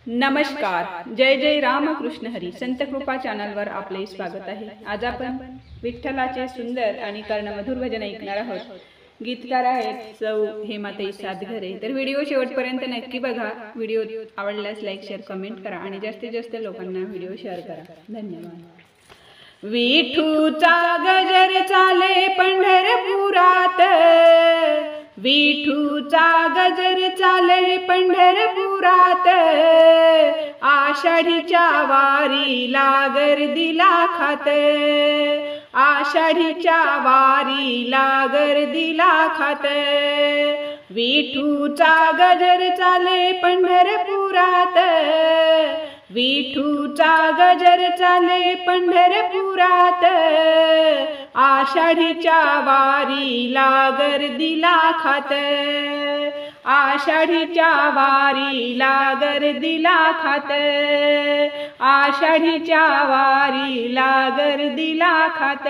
नमस्कार, जय जय रामकृष्ण हरी. संत कृपा चॅनलवर आपले स्वागत आहे. आज आपण विठ्ठलाचे सुंदर आणि कर्णमधुर भजन ऐकणार आहोत. गीतकार आहेत सौ हेमाताई सातघरे. तर व्हिडिओ शेवटपर्यंत नक्की बघा. व्हिडिओ आवडल्यास लाईक, शेअर, कमेंट करा आणि जास्तीत जास्त लोकांना व्हिडिओ शेअर करा. धन्यवाद. विठूचा गजर चाले पंढरपुरात, विठूचा गजर चाले पंढरपुरात, आषाढीच्या वारीला गर्दीला खात, आषाढीच्या वारीला गर्दीला खात. विठूचा गजर चाले पंढरपुरात, विठूचा गजर चाले पंढरपुरात, आषाढीच्या वारीला गर्दीला खात, आषाढीच्या वारीला गर्दीला खात, आषाढीच्या वारीला गर्दीला खात.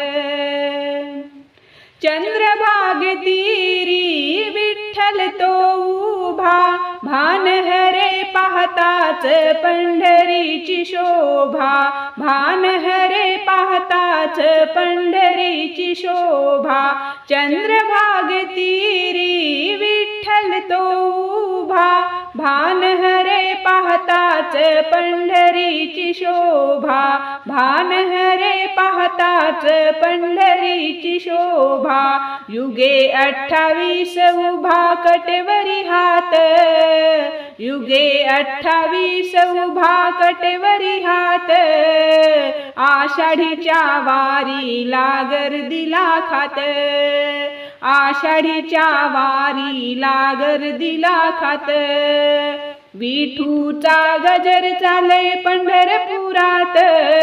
चंद्रभागे तीरी विठ्ठल तो उभा, भान हरे पाहताच पंढरीची शोभा, भान हरे पाहताच पंढरीची शोभा. चंद्रभागे तीरी विठ्ठल तो उभा, भान हरे पाहताच पंढरीची शोभा, भान हरे पाहताच पंढरीची शोभा. युगे 28 उभा कटेवरी हात, युगे 28 उभा कटेवरी हात, आषाढीच्या वारीला गर्दीला खात, आषाढीच्या वारीला गर्दीला खात. विठूचा गजर चाले पंढरपुरात,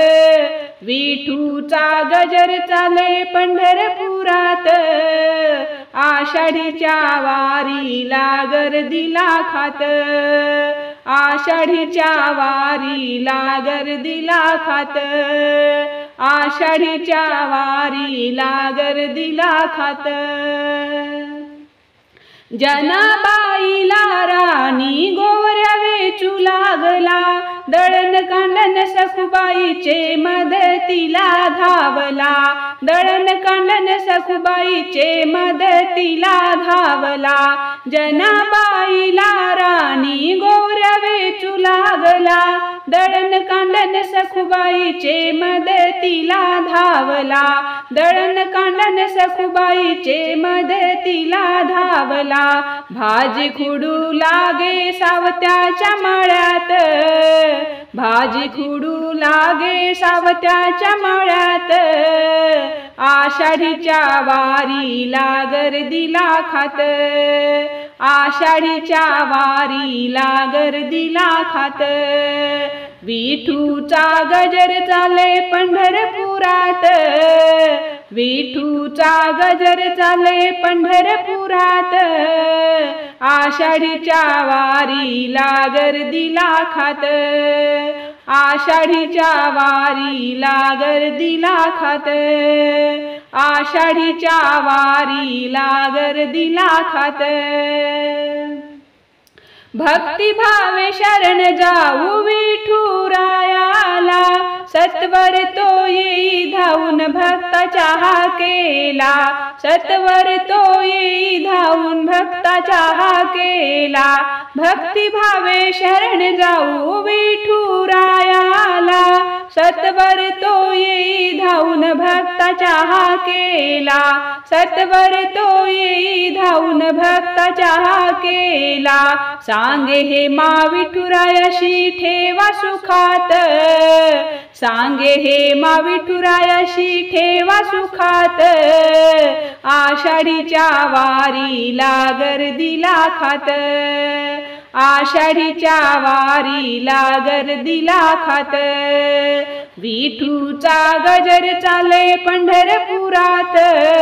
विठूचा गजर चाले पंढरपुरात, आषाढीच्या वारीला गर्दीला खात, आषाढीच्या वारीला गर्दीला खात, आषाढीच्या वारीला गर्दीला खात. जनाबाईला राणी गोवऱ्या वेचू लागला, दळण कांडण सखुबाईचे मदतीला धावला, दळण कांडण सखुबाईचे मदतीला धावला. जनाबाईला राणी गोवऱ्या वेचू लागला, दळण कांडण सखुबाईचे मदतीला धावला, दळण कांडण सखुबाईचे मदतीला धावला. भाजी खुडू लागे सावत्याच्या मळ्यात, भाजी खुडू लागे सावत्याच्या मळ्यात, आषाढीच्या वारीला गर्दीला खात, आषाढीच्या वारीला गर्दीला खात. विठूचा गजर चाले पंढरपुरात, विठूचा गजर चाले पंढरपुरात, आषाढीच्या वारीला गर्दीला खात, आषाढीच्या वारीला गर्दीला खात, आषाढीच्या वारीला गर्दीला खात. भक्तिभावे शरण जाऊ विठुरायाला, सत्वर तो येई धावून भक्ताच्या हाकेला, सत्वर तो येई धावून भक्ताच्या हाकेला. भक्तिभावे शरण जाऊ विठुरायाला, सत्वर तो येई धावून भक्ताच्या हाकेला, सत्वर तो येई धावून भक्ताच्या हाकेला. सांगे हे मा विठुरायाशी ठेवा सुखात, सांगे हे मा विठुरायाशी ठेवा सुखात, आषाढीच्या वारीला गर्दीला खात, आषाढीच्या वारीला गर्दीला खात. विठूचा गजर चाले पंढरपुरात,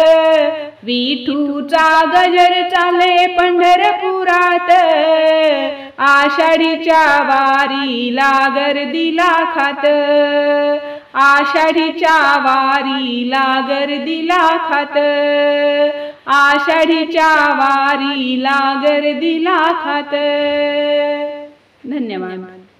विठूचा गजर चाले पंढरपुरात, आषाढीच्या वारीला गर्दीला खात, आषाढीच्या वारीला गर्दीला खात, आषाढीच्या वारीला गर्दीला खात. धन्यवाद.